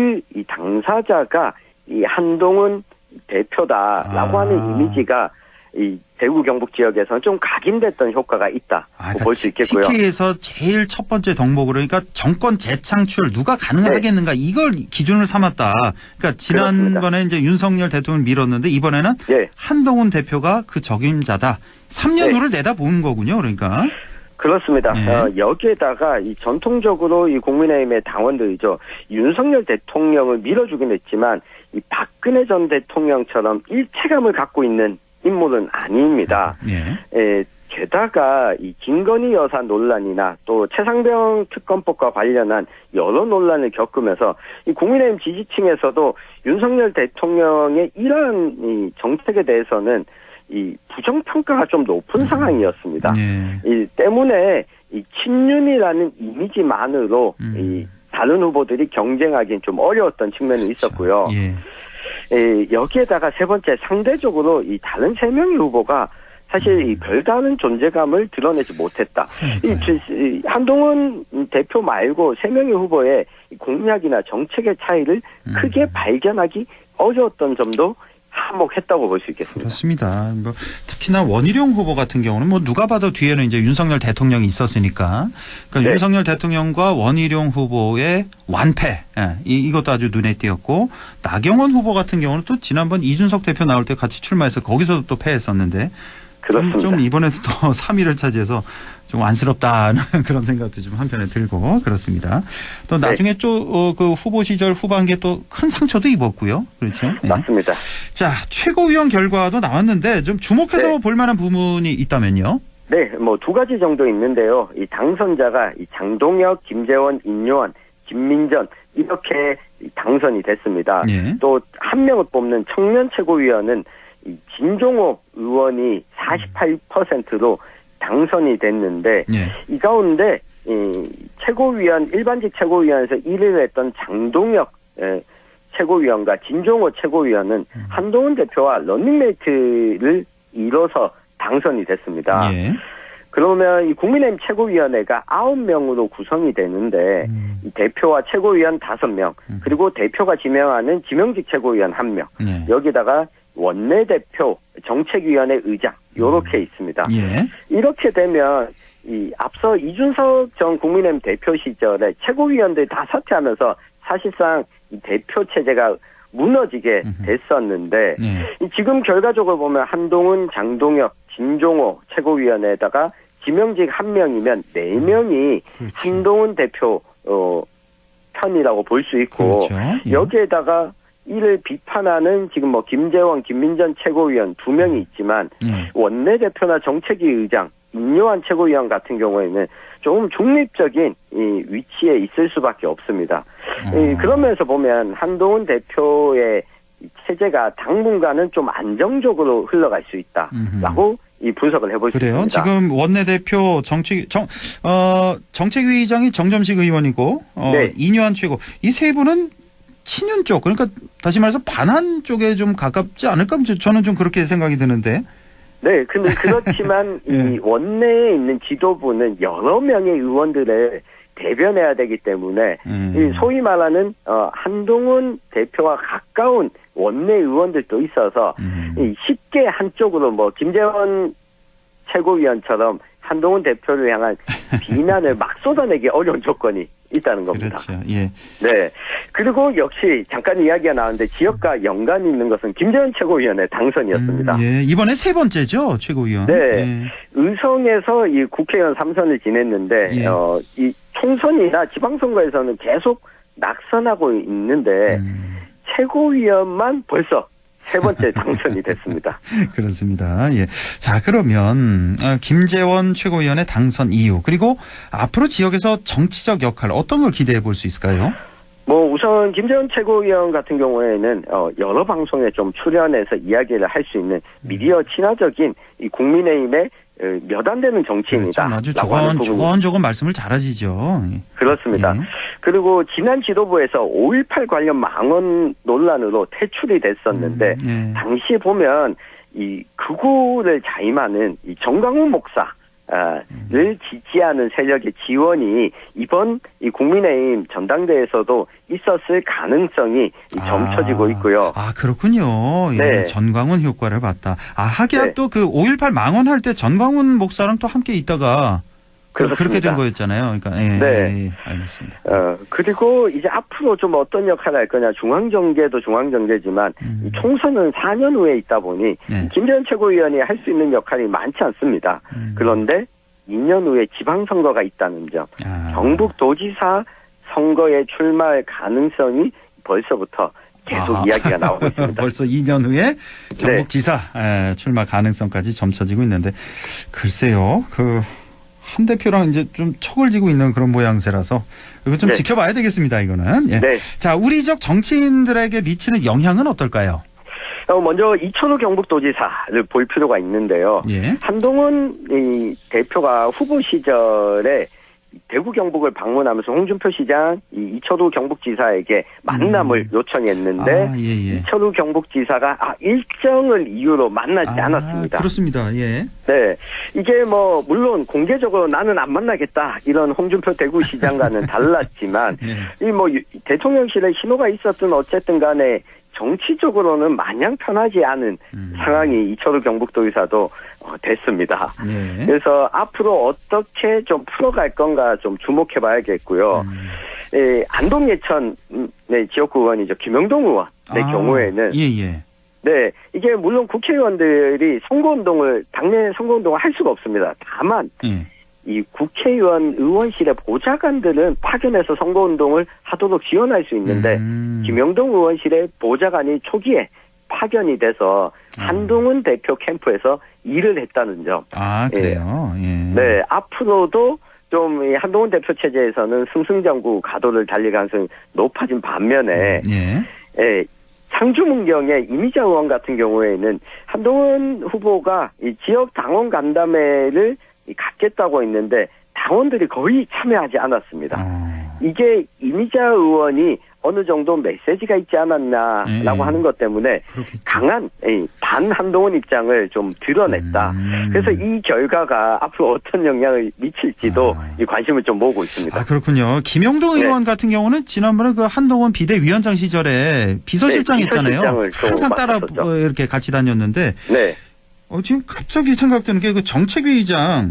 당사자가 이 한동훈 대표다라고 하는 이미지가 이 대구 경북 지역에서는 좀 각인됐던 효과가 있다고 볼 수 있겠고요. TK에서 제일 첫 번째 덕목으로 그러니까 정권 재창출 누가 가능하겠는가 이걸 기준을 삼았다. 그러니까 지난번에 이제 윤석열 대통령을 밀었는데 이번에는 한동훈 대표가 그 적임자다. 3년 후를 내다보는 거군요. 그러니까. 그렇습니다. 여기에다가 이 전통적으로 이 국민의힘의 당원들이죠. 윤석열 대통령을 밀어주긴 했지만 이 박근혜 전 대통령처럼 일체감을 갖고 있는 인물은 아닙니다. 게다가 이 김건희 여사 논란이나 또 최상병 특검법과 관련한 여러 논란을 겪으면서 이 국민의힘 지지층에서도 윤석열 대통령의 이러한 이 정책에 대해서는 이 부정평가가 좀 높은 상황이었습니다. 이 때문에 이 친윤이라는 이미지만으로 이 다른 후보들이 경쟁하기는 좀 어려웠던 측면이 있었고요. 여기에다가 세 번째 상대적으로 이 다른 3명의 후보가 사실 이 별다른 존재감을 드러내지 못했다. 이 한동훈 대표 말고 3명의 후보의 공약이나 정책의 차이를 크게 발견하기 어려웠던 점도 한몫했다고 볼 수 있겠습니다. 그렇습니다. 뭐 특히나 원희룡 후보 같은 경우는 뭐 누가 봐도 뒤에는 이제 윤석열 대통령이 있었으니까, 그러니까 네. 윤석열 대통령과 원희룡 후보의 완패, 이것도 아주 눈에 띄었고, 나경원 후보 같은 경우는 또 지난번 이준석 대표 나올 때 같이 출마해서 거기서도 또 패했었는데, 그렇습니다. 좀 이번에도 더 3위를 차지해서 좀 안쓰럽다는 그런 생각도 좀 한편에 들고 그렇습니다. 또 나중에 그 후보 시절 후반기에 또 큰 상처도 입었고요. 그렇죠? 네. 맞습니다. 자, 최고위원 결과도 나왔는데 좀 주목해서 볼 만한 부분이 있다면요. 네, 뭐 2가지 정도 있는데요. 이 당선자가 이 장동혁, 김재원, 임요한, 김민전 이렇게 당선이 됐습니다. 또 한 명을 뽑는 청년 최고위원은 이 진종호 의원이 48%로 당선이 됐는데 이 가운데 최고위원 일반직 최고위원에서 1위를 했던 장동혁 최고위원과 진종호 최고위원은 한동훈 대표와 런닝메이트를 이뤄서 당선이 됐습니다. 그러면 이 국민의힘 최고위원회가 9명으로 구성이 되는데 이 대표와 최고위원 5명 그리고 대표가 지명하는 지명직 최고위원 1명 여기다가 원내대표, 정책위원회 의장 요렇게 있습니다. 이렇게 되면 이 앞서 이준석 전 국민의힘 대표 시절에 최고위원들 다 사퇴하면서 사실상 이 대표 체제가 무너지게 됐었는데 지금 결과적으로 보면 한동훈, 장동혁, 진종호 최고위원회에다가 지명직 1명이면 4명이 한동훈 대표 편이라고 볼 수 있고 여기에다가 이를 비판하는 지금 뭐 김재원, 김민전 최고위원 2명이 있지만 원내대표나 정책위 의장, 임요한 최고위원 같은 경우에는 조금 중립적인 이 위치에 있을 수밖에 없습니다. 그러면서 보면 한동훈 대표의 체제가 당분간은 좀 안정적으로 흘러갈 수 있다라고 이 분석을 해볼 수 그래요? 있습니다. 지금 원내대표 정책위 의장이 정점식 의원이고 이뇨한 최고 이 세 분은 친윤 쪽, 그러니까 다시 말해서 반한 쪽에 좀 가깝지 않을까? 저는 좀 그렇게 생각이 드는데. 네, 근데 그렇지만 이 원내에 있는 지도부는 여러 명의 의원들을 대변해야 되기 때문에 이 소위 말하는 한동훈 대표와 가까운 원내 의원들도 있어서 쉽게 한쪽으로 뭐 김재원 최고위원처럼 한동훈 대표를 향한 비난을 막 쏟아내기 어려운 조건이 있다는 겁니다. 그렇죠. 예. 네. 그리고 역시 잠깐 이야기가 나왔는데 지역과 연관이 있는 것은 김재원 최고위원의 당선이었습니다. 이번에 3번째죠, 최고위원. 네. 의성에서 이 국회의원 3선을 지냈는데 이 총선이나 지방선거에서는 계속 낙선하고 있는데 최고위원만 벌써 3번째 당선이 됐습니다. 그렇습니다. 예. 자, 그러면 김재원 최고위원의 당선 이유 그리고 앞으로 지역에서 정치적 역할 어떤 걸 기대해 볼 수 있을까요? 뭐 우선 김재원 최고위원 같은 경우에는 여러 방송에 좀 출연해서 이야기를 할 수 있는 미디어 친화적인 이 국민의힘의 몇 안 되는 정치인이다. 아주 조곤조곤 말씀을 잘하시죠. 그렇습니다. 그리고 지난 지도부에서 5.18 관련 망언 논란으로 퇴출이 됐었는데 당시에 보면 이 극우를 자임하는 이 정광훈 목사를 지지하는 세력의 지원이 이번 이 국민의힘 전당대회에서도 있었을 가능성이 점쳐지고 있고요. 아, 그렇군요. 예, 전광훈 효과를 봤다. 하기야 또 그 5.18 망언할 때 전광훈 목사랑 또 함께 있다가 그렇게 된 거였잖아요. 그러니까 알겠습니다. 그리고 이제 앞으로 좀 어떤 역할을 할 거냐. 중앙정계도 중앙정계지만 이 총선은 4년 후에 있다 보니 김재원 최고위원이 할 수 있는 역할이 많지 않습니다. 그런데 2년 후에 지방선거가 있다는 점. 경북도지사 선거에 출마할 가능성이 벌써부터 계속 이야기가 나오고 있습니다. 벌써 2년 후에 경북지사 출마 가능성까지 점쳐지고 있는데 글쎄요. 한 대표랑 이제 좀 척을 지고 있는 그런 모양새라서 이거 좀 지켜봐야 되겠습니다. 이거는. 자, 우리 지역 정치인들에게 미치는 영향은 어떨까요? 먼저 이천우 경북도지사를 볼 필요가 있는데요. 한동훈 이 대표가 후보 시절에 대구 경북을 방문하면서 홍준표 시장 이철우 경북지사에게 만남을 요청했는데 이철우 경북지사가 일정을 이유로 만나지 않았습니다. 그렇습니다. 예. 네, 이게 뭐 물론 공개적으로 나는 안 만나겠다 이런 홍준표 대구시장과는 달랐지만 이 뭐 대통령실에 신호가 있었든 어쨌든 간에 정치적으로는 마냥 편하지 않은 상황이 이철우 경북도의사도 됐습니다. 그래서 앞으로 어떻게 좀 풀어갈 건가 좀 주목해 봐야겠고요. 안동 예천 지역구 의원이죠. 김영동 의원의 경우에는 네, 이게 물론 국회의원들이 당내 선거운동을 할 수가 없습니다. 다만 이 국회의원 의원실의 보좌관들은 파견해서 선거운동을 하도록 지원할 수 있는데 김영동 의원실의 보좌관이 초기에 파견이 돼서 한동훈 대표 캠프에서 일을 했다는 점. 그래요? 네, 앞으로도 좀 이 한동훈 대표 체제에서는 승승장구 가도를 달릴 가능성이 높아진 반면에 상주문경의 이미자 의원 같은 경우에는 한동훈 후보가 이 지역 당원 간담회를 갖겠다고 했는데 당원들이 거의 참여하지 않았습니다. 이게 이미자 의원이 어느 정도 메시지가 있지 않았나라고 하는 것 때문에 강한 반한동훈 입장을 좀 드러냈다. 그래서 이 결과가 앞으로 어떤 영향을 미칠지도 이 관심을 좀 모으고 있습니다. 그렇군요. 김영동 의원 같은 경우는 지난번에 그 한동훈 비대위원장 시절에 비서실장 했잖아요. 항상 따라 이렇게 같이 다녔는데 지금 갑자기 생각드는 게 그 정책위의장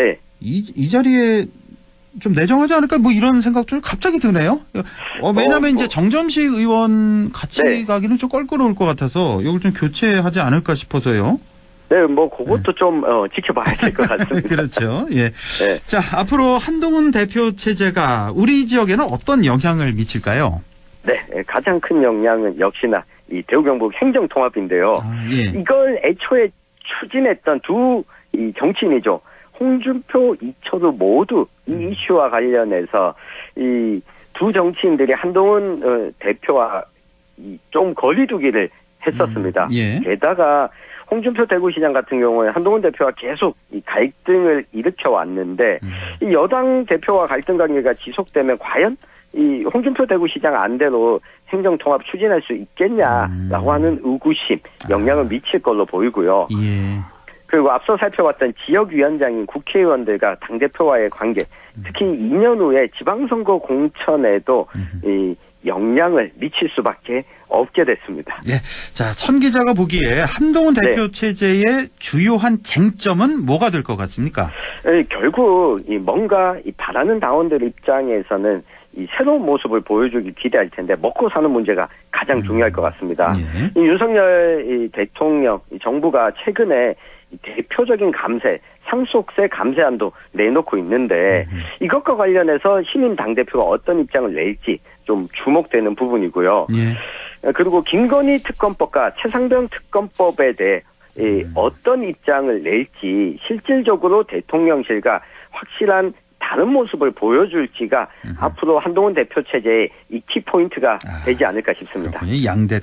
이 자리에 좀 내정하지 않을까 뭐 이런 생각도 갑자기 드네요. 왜냐하면 이제 정점식 의원 같이 가기는 좀 껄끄러울 것 같아서 이걸 좀 교체하지 않을까 싶어서요. 네, 뭐 그것도 좀 지켜봐야 될 것 같습니다. 그렇죠. 예. 자, 앞으로 한동훈 대표 체제가 우리 지역에는 어떤 영향을 미칠까요? 네, 가장 큰 영향은 역시나 이 대구 경북 행정통합인데요. 이걸 애초에 추진했던 두 이 정치인이죠. 홍준표, 이철우 모두 이 이슈와 관련해서 이 두 정치인들이 한동훈 대표와 좀 거리두기를 했었습니다. 게다가 홍준표 대구시장 같은 경우에 한동훈 대표와 계속 이 갈등을 일으켜 왔는데 이 여당 대표와 갈등 관계가 지속되면 과연 이 홍준표 대구시장 안대로 행정통합 추진할 수 있겠냐라고 하는 의구심, 영향을 미칠 걸로 보이고요. 그리고 앞서 살펴봤던 지역위원장인 국회의원들과 당대표와의 관계, 특히 2년 후에 지방선거 공천에도 이 영향을 미칠 수밖에 없게 됐습니다. 자, 천 기자가 보기에 한동훈 대표 체제의 주요한 쟁점은 뭐가 될 것 같습니까? 결국 뭔가 바라는 당원들 입장에서는 이 새로운 모습을 보여주기 기대할 텐데 먹고 사는 문제가 가장 중요할 것 같습니다. 이 윤석열 대통령 정부가 최근에 대표적인 감세, 상속세 감세안도 내놓고 있는데 이것과 관련해서 신임 당대표가 어떤 입장을 낼지 좀 주목되는 부분이고요. 그리고 김건희 특검법과 최상병 특검법에 대해 어떤 입장을 낼지 실질적으로 대통령실과 확실한 다른 모습을 보여줄지가 앞으로 한동훈 대표 체제의 이 키포인트가 되지 않을까 싶습니다. 양대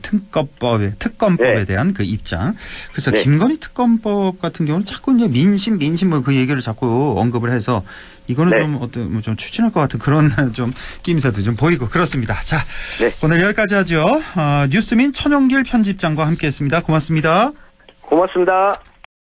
특검법에 대한 그 입장. 그래서 김건희 특검법 같은 경우는 자꾸 이제 민심 뭐 그 얘기를 자꾸 언급을 해서 이거는 좀 추진할 것 같은 그런 좀 끼임새도 좀 보이고 그렇습니다. 자, 오늘 여기까지 하죠. 뉴스민 천영길 편집장과 함께했습니다. 고맙습니다. 고맙습니다.